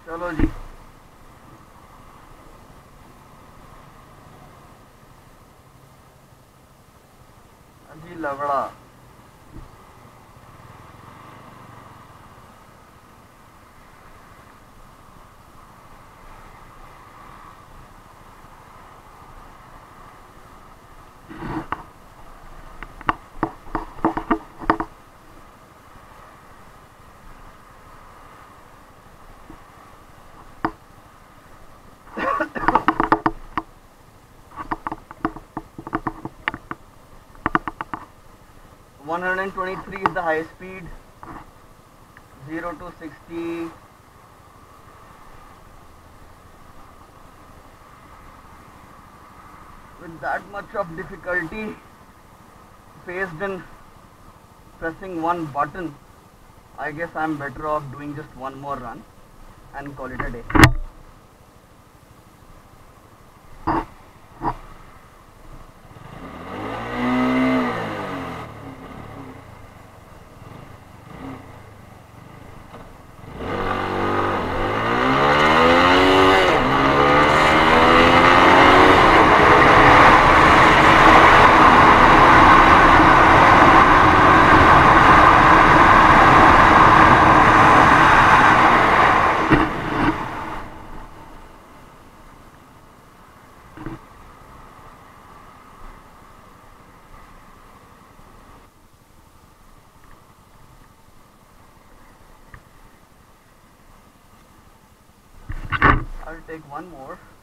चलो जी, अजी लवड़ा। One hundred and 23 is the high speed. 0 to 60. With that much of difficulty faced in pressing one button, I guess I'm better off doing just one more run and call it a day. I'll take one more.